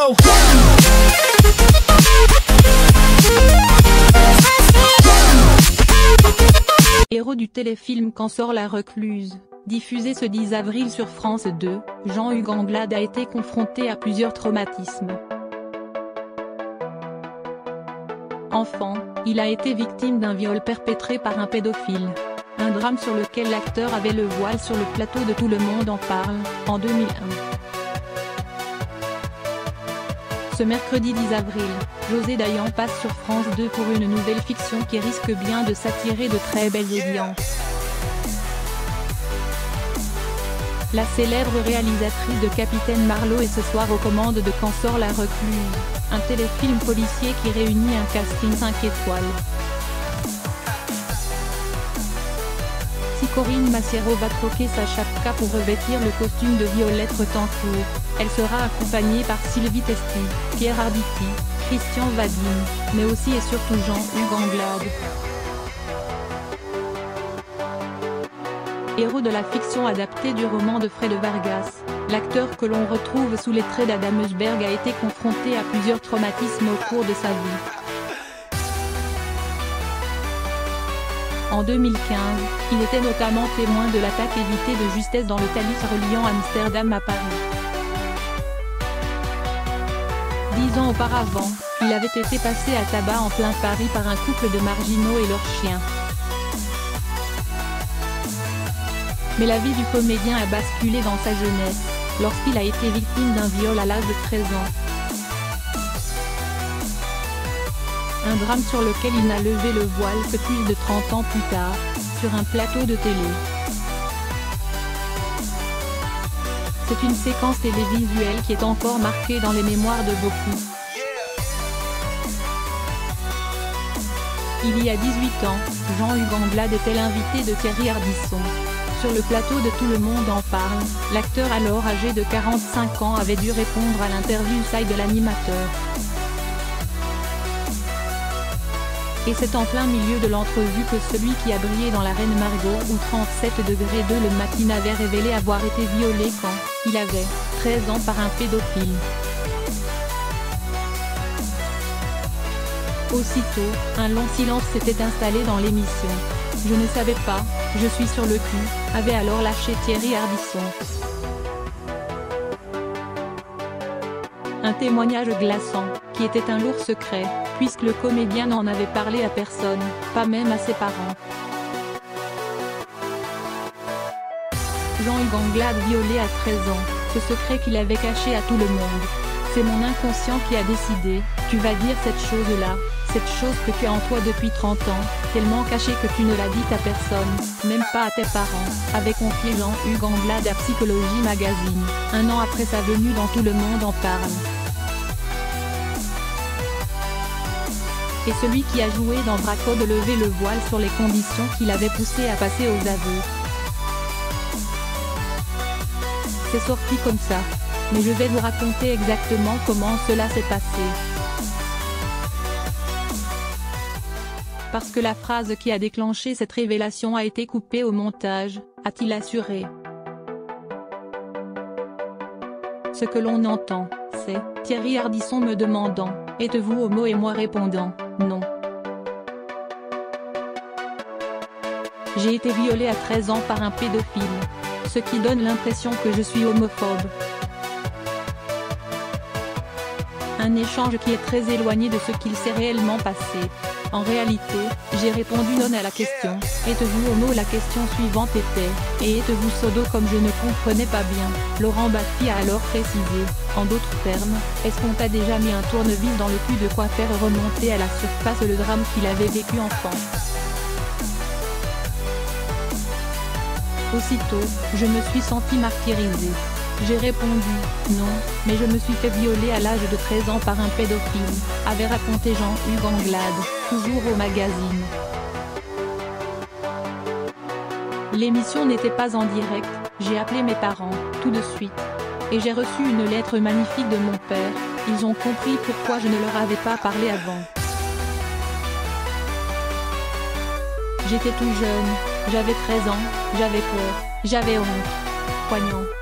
go. Héros du téléfilm Quand sort la recluse, diffusé ce 10 avril sur France 2, Jean-Hugues Anglade a été confronté à plusieurs traumatismes. Enfant, il a été victime d'un viol perpétré par un pédophile. Un drame sur lequel l'acteur avait le voile sur le plateau de Tout le monde en parle, en 2001. Ce mercredi 10 avril, José Dayan passe sur France 2 pour une nouvelle fiction qui risque bien de s'attirer de très belles audiences. La célèbre réalisatrice de Capitaine Marlowe est ce soir aux commandes de Quand sort la recluse, un téléfilm policier qui réunit un casting 5 étoiles. Si Corinne Massiero va troquer sa chapka pour revêtir le costume de Violette Retencourt, elle sera accompagnée par Sylvie Testud, Pierre Arditi, Christian Vadim, mais aussi et surtout Jean-Hugues Anglade. Héros de la fiction adaptée du roman de Fred Vargas, l'acteur que l'on retrouve sous les traits d'Adam Eusberg a été confronté à plusieurs traumatismes au cours de sa vie. En 2015, il était notamment témoin de l'attaque évitée de justesse dans le Thalys reliant Amsterdam à Paris. 10 ans auparavant, il avait été passé à tabac en plein Paris par un couple de marginaux et leur chien. Mais la vie du comédien a basculé dans sa jeunesse, lorsqu'il a été victime d'un viol à l'âge de 13 ans. Un drame sur lequel il n'a levé le voile que plus de 30 ans plus tard, sur un plateau de télé. C'est une séquence télévisuelle qui est encore marquée dans les mémoires de beaucoup. Il y a 18 ans, Jean-Hugues Anglade était l'invité de Thierry Ardisson. Sur le plateau de Tout le monde en parle, l'acteur alors âgé de 45 ans avait dû répondre à l'interview side de l'animateur. Et c'est en plein milieu de l'entrevue que celui qui a brillé dans La Reine Margot ou 37°2 le matin avait révélé avoir été violé quand il avait 13 ans par un pédophile. Aussitôt, un long silence s'était installé dans l'émission. Je ne savais pas, je suis sur le cul, avait alors lâché Thierry Ardisson. Un témoignage glaçant, qui était un lourd secret, puisque le comédien n'en avait parlé à personne, pas même à ses parents. Jean-Hugues Anglade violé à 13 ans, ce secret qu'il avait caché à tout le monde. C'est mon inconscient qui a décidé, tu vas dire cette chose-là, cette chose que tu as en toi depuis 30 ans, tellement cachée que tu ne l'as dite à personne, même pas à tes parents, avait confié Jean-Hugues Anglade à Psychologie Magazine, un an après sa venue dans Tout le monde en parle. Et celui qui a joué dans Braco de lever le voile sur les conditions qui l'avaient poussé à passer aux aveux. C'est sorti comme ça. Mais je vais vous raconter exactement comment cela s'est passé. Parce que la phrase qui a déclenché cette révélation a été coupée au montage, a-t-il assuré. Ce que l'on entend, c'est Thierry Ardisson me demandant « Êtes-vous homo ?» et moi répondant « Non ». J'ai été violée à 13 ans par un pédophile. Ce qui donne l'impression que je suis homophobe. Un échange qui est très éloigné de ce qu'il s'est réellement passé. En réalité, j'ai répondu non à la question. Êtes-vous homo? La question suivante était, et êtes-vous sodo? Comme je ne comprenais pas bien, Laurent Baffy a alors précisé, en d'autres termes, est-ce qu'on t'a déjà mis un tournevis dans le cul? De quoi faire remonter à la surface le drame qu'il avait vécu enfant. Aussitôt, je me suis senti martyrisée. J'ai répondu « Non, mais je me suis fait violer à l'âge de 13 ans par un pédophile », avait raconté Jean-Hugues Anglade, toujours au magazine. L'émission n'était pas en direct, j'ai appelé mes parents, tout de suite. Et j'ai reçu une lettre magnifique de mon père, ils ont compris pourquoi je ne leur avais pas parlé avant. J'étais tout jeune, j'avais 13 ans, j'avais peur, j'avais honte. Poignant.